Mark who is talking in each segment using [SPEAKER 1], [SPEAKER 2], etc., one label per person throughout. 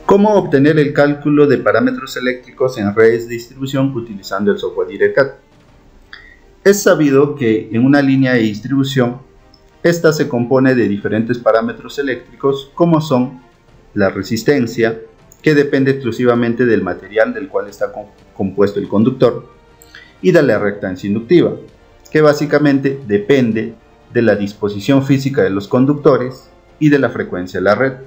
[SPEAKER 1] ¿Cómo obtener el cálculo de parámetros eléctricos en redes de distribución utilizando el software DirectCAD? Es sabido que en una línea de distribución, esta se compone de diferentes parámetros eléctricos como son la resistencia, que depende exclusivamente del material del cual está compuesto el conductor, y de la reactancia inductiva, que básicamente depende de la disposición física de los conductores y de la frecuencia de la red.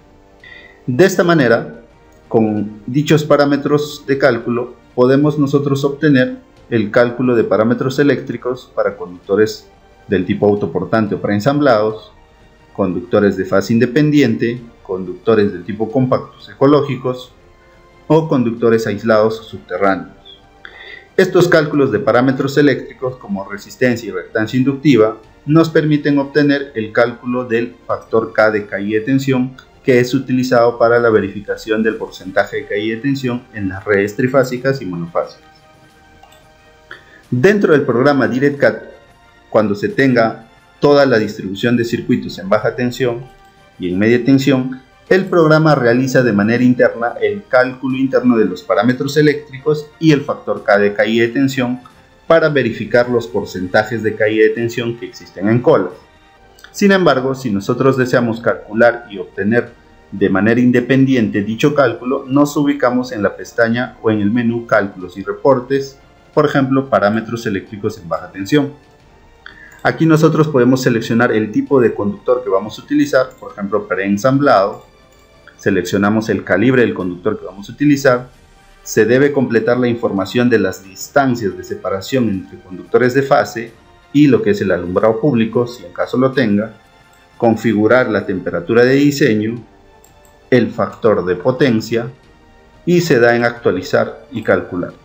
[SPEAKER 1] De esta manera, con dichos parámetros de cálculo, podemos nosotros obtener el cálculo de parámetros eléctricos para conductores del tipo autoportante o preensamblados, conductores de fase independiente, conductores del tipo compactos ecológicos o conductores aislados o subterráneos. Estos cálculos de parámetros eléctricos como resistencia y reactancia inductiva nos permiten obtener el cálculo del factor K de caída de tensión, que es utilizado para la verificación del porcentaje de caída de tensión en las redes trifásicas y monofásicas. Dentro del programa DirectCAD, cuando se tenga toda la distribución de circuitos en baja tensión y en media tensión, el programa realiza de manera interna el cálculo interno de los parámetros eléctricos y el factor K de caída de tensión para verificar los porcentajes de caída de tensión que existen en colas. Sin embargo, si nosotros deseamos calcular y obtener de manera independiente dicho cálculo, nos ubicamos en la pestaña o en el menú Cálculos y Reportes, por ejemplo, Parámetros eléctricos en baja tensión. Aquí nosotros podemos seleccionar el tipo de conductor que vamos a utilizar, por ejemplo, preensamblado. Seleccionamos el calibre del conductor que vamos a utilizar. Se debe completar la información de las distancias de separación entre conductores de fase y lo que es el alumbrado público, si en caso lo tenga, configurar la temperatura de diseño, el factor de potencia y se da en actualizar y calcular.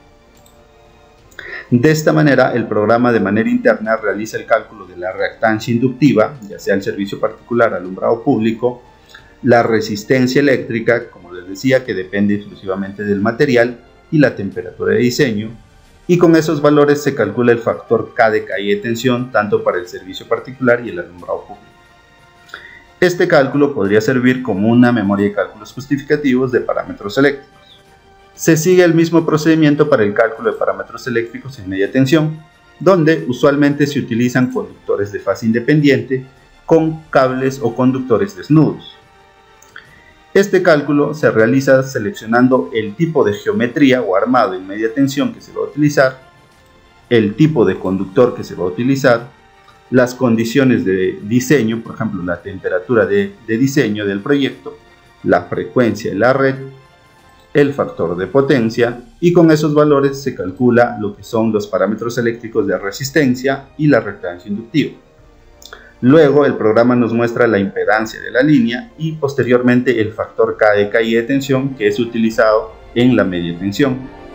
[SPEAKER 1] De esta manera, el programa de manera interna realiza el cálculo de la reactancia inductiva, ya sea el servicio particular, alumbrado público, la resistencia eléctrica, como les decía, que depende exclusivamente del material, y la temperatura de diseño, y con esos valores se calcula el factor K de caída de tensión tanto para el servicio particular y el alumbrado público. Este cálculo podría servir como una memoria de cálculos justificativos de parámetros eléctricos. Se sigue el mismo procedimiento para el cálculo de parámetros eléctricos en media tensión, donde usualmente se utilizan conductores de fase independiente con cables o conductores desnudos. Este cálculo se realiza seleccionando el tipo de geometría o armado en media tensión que se va a utilizar, el tipo de conductor que se va a utilizar, las condiciones de diseño, por ejemplo la temperatura de diseño del proyecto, la frecuencia de la red, el factor de potencia, y con esos valores se calcula lo que son los parámetros eléctricos de resistencia y la reactancia inductiva. Luego el programa nos muestra la impedancia de la línea y posteriormente el factor K de caída de tensión que es utilizado en la media tensión.